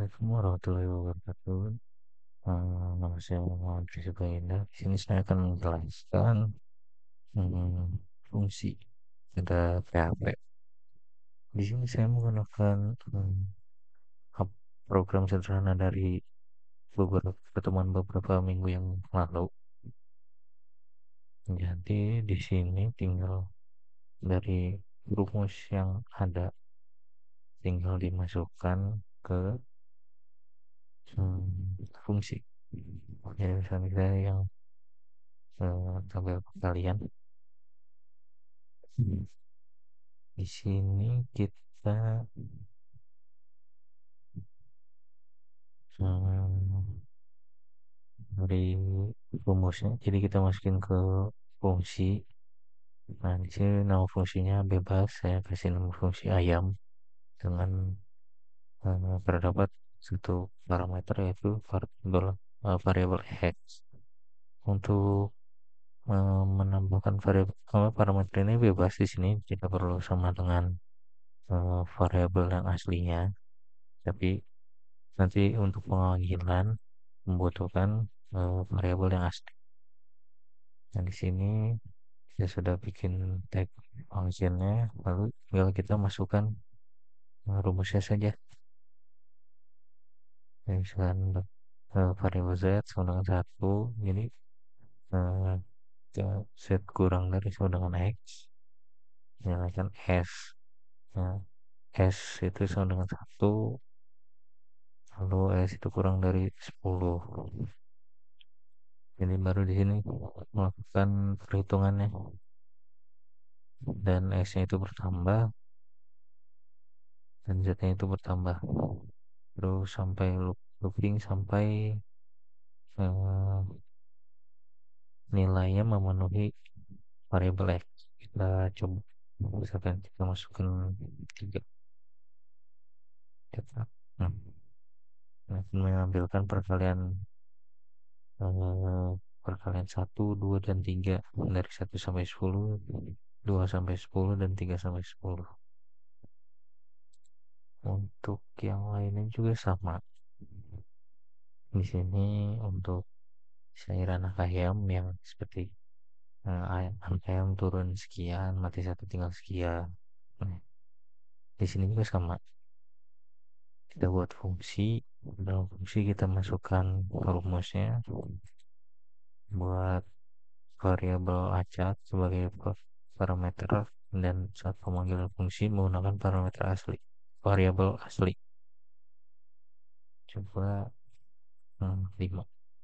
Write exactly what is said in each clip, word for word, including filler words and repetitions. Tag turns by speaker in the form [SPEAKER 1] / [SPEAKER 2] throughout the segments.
[SPEAKER 1] Assalamualaikum warahmatullahi wabarakatuh. Eh, nama saya Muhammad Rizky Baginda. Di sini saya akan menjelaskan hmm, fungsi pada P H P. Di sini saya menggunakan hmm, ap- program sederhana dari beberapa pertemuan beberapa minggu yang lalu. Jadi di sini tinggal dari rumus yang ada tinggal dimasukkan ke hmm, fungsi. Jadi misalnya saya yang eh, tabel kalian. Di sini kita hmm, dari rumusnya, jadi kita masukin ke fungsi. Nah, di sini nama fungsinya bebas. Saya kasih nama fungsi ayam dengan eh, terdapat satu parameter yaitu variabel eh, variabel x. Untuk eh, menambahkan variabel eh, parameter ini bebas di sini tidak perlu sama dengan eh, variabel yang aslinya. Tapi nanti untuk pemanggilan membutuhkan eh, variabel yang asli. Nah, di sini saya sudah bikin tag functionnya, lalu tinggal kita masukkan eh, rumusnya saja. Ya, misalkan eh, variabel z sama dengan satu, jadi eh, kita z kurang dari sama dengan x, nyalakan s. Nah, s itu sama dengan satu, lalu s itu kurang dari sepuluh. Jadi baru di sini melakukan perhitungannya dan s-nya itu bertambah dan z-nya itu bertambah. Terus sampai loop, looping sampai eh, nilainya memenuhi variabel x. Kita coba misalkan kita masukkan tiga cetak. Nah, ini akan menampilkan perkalian eh, perkalian satu, dua, dan tiga dari satu sampai sepuluh, dua sampai sepuluh, dan tiga sampai sepuluh. Untuk yang lainnya juga sama. Di sini untuk cairan anak ayam yang seperti eh, ayam, ayam turun sekian, mati satu tinggal sekian. Nah, di sini juga sama. Kita buat fungsi, dalam fungsi kita masukkan rumusnya buat variabel acak sebagai parameter dan saat pemanggilan fungsi menggunakan parameter asli, variabel asli. Coba hmm, lima.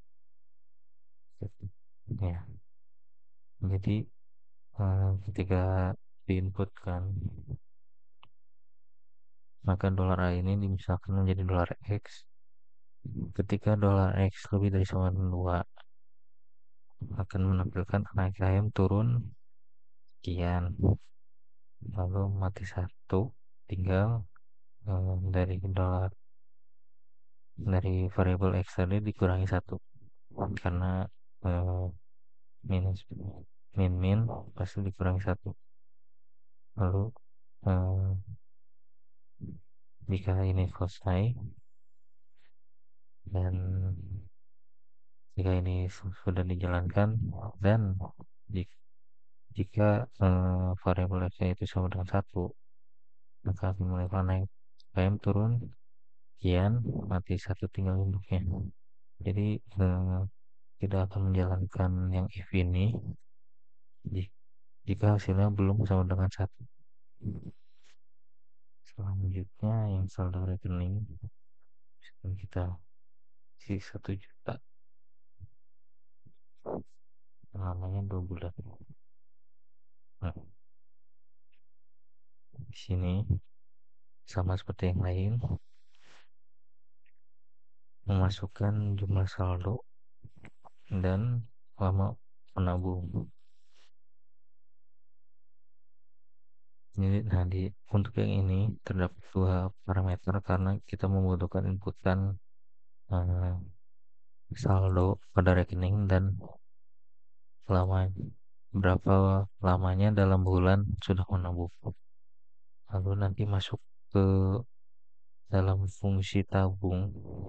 [SPEAKER 1] Ya, jadi eh, ketika diinputkan maka dolar A ini dimisalkan menjadi dolar X. Ketika dolar X lebih dari sama dengan dua akan menampilkan naik ayam turun sekian, lalu mati satu tinggal eh, dari dolar dari variabel X tadi dikurangi satu karena eh, minus min min pasti dikurangi satu, lalu eh, jika ini selesai dan jika ini sudah dijalankan dan jika, jika eh, variabel X itu sama dengan satu maka akan mulai naik ayam turun sekian mati satu tinggal induknya. Jadi eh, tidak akan menjalankan yang if ini jika hasilnya belum sama dengan satu. Selanjutnya yang saldo rekening misalkan kita isi satu juta lamanya dua bulan. Nah, di sini sama seperti yang lain, memasukkan jumlah saldo dan lama menabung. Jadi, nah di untuk yang ini terdapat dua parameter karena kita membutuhkan inputan eh, saldo pada rekening dan lama berapa lamanya dalam bulan sudah menabung. Lalu nanti masuk ke dalam fungsi tabung,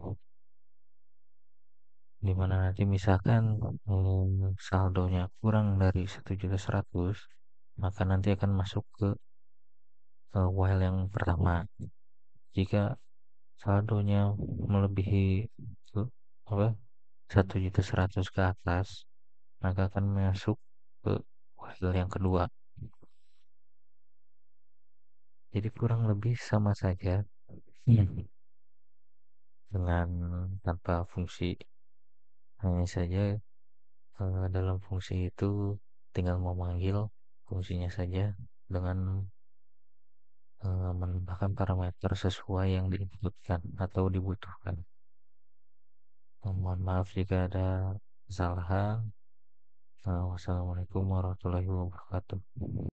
[SPEAKER 1] di mana nanti misalkan hmm, saldonya kurang dari satu juta seratus, maka nanti akan masuk ke eh, while yang pertama. Jika saldonya melebihi ke, apa satu juta seratus ke atas, maka akan masuk ke while yang kedua. Jadi kurang lebih sama saja. Hmm. Dengan tanpa fungsi, hanya saja eh, dalam fungsi itu tinggal memanggil fungsinya saja dengan eh, menambahkan parameter sesuai yang diinputkan atau dibutuhkan. Eh, mohon maaf jika ada kesalahan. Eh, wassalamualaikum warahmatullahi wabarakatuh.